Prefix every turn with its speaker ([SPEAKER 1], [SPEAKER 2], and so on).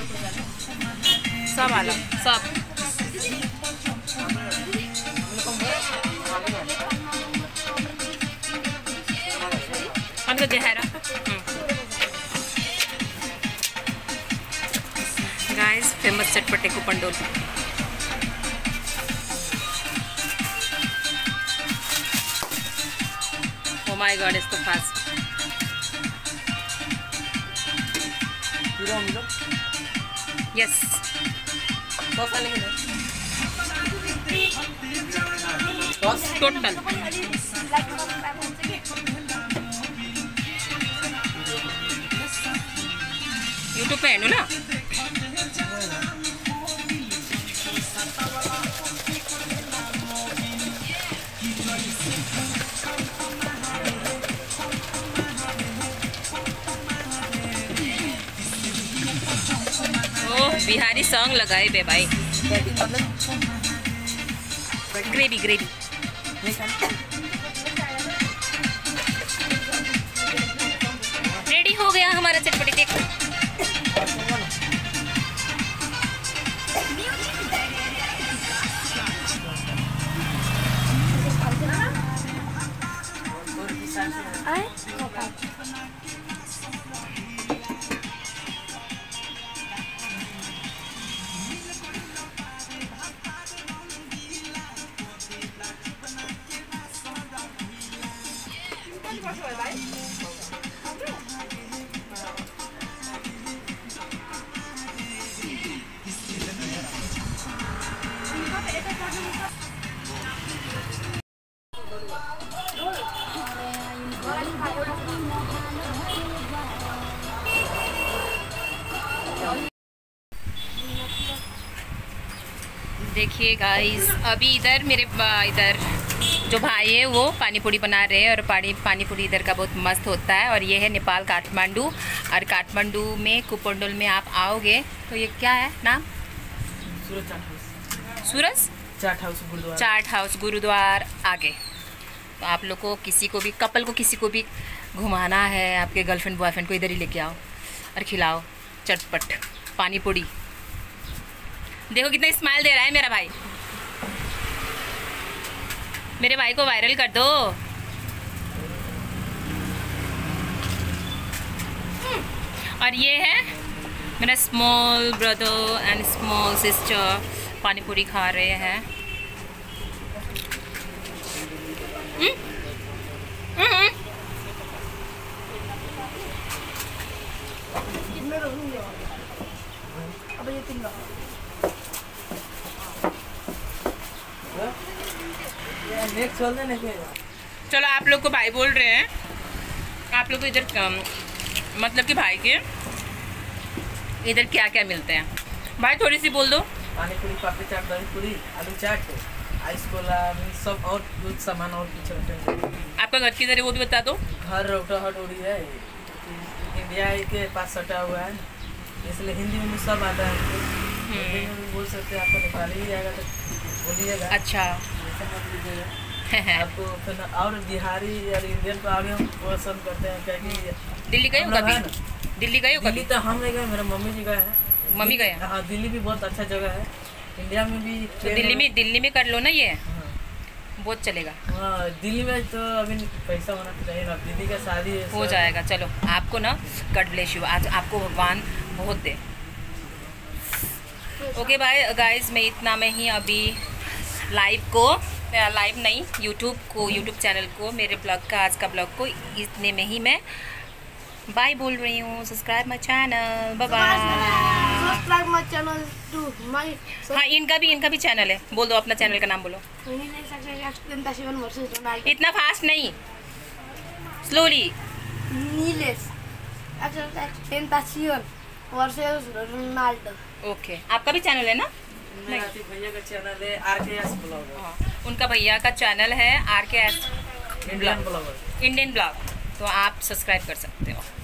[SPEAKER 1] सब अलग सब। हमको जहरा गाइस फेमस चटपटे कुपंडोल। Oh my God, it's so fast. Yes. Total. YouTube पे है ना? बिहारी सॉन्ग लगाए बे भाई। ग्रेवी ग्रेवी रेडी हो गया हमारा चटपटी। देखो देखिए गाइस, अभी इधर मेरे इधर जो भाई है वो पानी पूरी बना रहे हैं और पानी पूरी इधर का बहुत मस्त होता है। और ये है नेपाल काठमांडू। और काठमांडू में कुपंडोल में आप आओगे तो ये क्या है नाम? सूरज चाट हाउस गुरुद्वार आगे। तो आप लोग को किसी को भी कपल को किसी को भी घुमाना है, आपके गर्लफ्रेंड बॉयफ्रेंड को इधर ही लेके आओ और खिलाओ चटपट पानी पूरी। देखो कितना स्माइल दे रहा है मेरा भाई। मेरे भाई को वायरल कर दो। और ये है मेरा small brother and small sister pani puri खा रहे हैं। चलो आप लोग को भाई बोल रहे हैं, आप लोग को इधर मतलब कि भाई के इधर क्या क्या मिलते हैं भाई? थोड़ी सी बोल दो।
[SPEAKER 2] पानी पूरी, पापड़ी चाट, दही पूरी, आलू चाट, आइस कोला, सब और कुछ सामान और कुछ रखते हैं।
[SPEAKER 1] आपका घर किधर है वो भी बता दो।
[SPEAKER 2] घर रौटाहट उड़ी है, इंडिया के पास सटा हुआ है, इसलिए हिंदी में सब आता है। हिंदी में भी बोल सकते हैं, आपको नेपाली भी आएगा तो बोलिएगा।
[SPEAKER 1] अच्छा
[SPEAKER 2] आपको फिर और बिहारी और इंडियन को आगे हम पसंद करते हैं क्योंकि
[SPEAKER 1] दिल्ली गए हो कभी? दिल्ली गए हो कभी?
[SPEAKER 2] तो हम नहीं गए, मेरा मम्मी जी गए हैं।
[SPEAKER 1] मम्मी गए?
[SPEAKER 2] हाँ, दिल्ली भी बहुत अच्छा जगह है। इंडिया में भी
[SPEAKER 1] तो दिल्ली में कर लो ना, ये बहुत चलेगा।
[SPEAKER 2] हाँ, दिल्ली में तो अभी पैसा होना चाहिए ना, दीदी का शादी है,
[SPEAKER 1] हो जाएगा। चलो आपको ना गॉड ब्लेस यू, आज आपको भगवान बहुत दे। ओके बाय गाइस, मैं इतना में ही अभी लाइव नहीं यूट्यूब चैनल को, मेरे ब्लॉग का आज का ब्लॉग को इतने में ही मैं बाय बोल रही हूँ। Subscribe my channel, bye bye. हाँ, इनका भी चैनल है, बोल दो अपना चैनल का नाम बोलो। इतना फास्ट नहीं, स्लोली। ओके, आपका भी चैनल है ना?
[SPEAKER 2] भैया का चैनल है RKS ब्लॉग।
[SPEAKER 1] उनका भैया का चैनल है RKS
[SPEAKER 2] इंडियन ब्लॉग,
[SPEAKER 1] तो आप सब्सक्राइब कर सकते हो।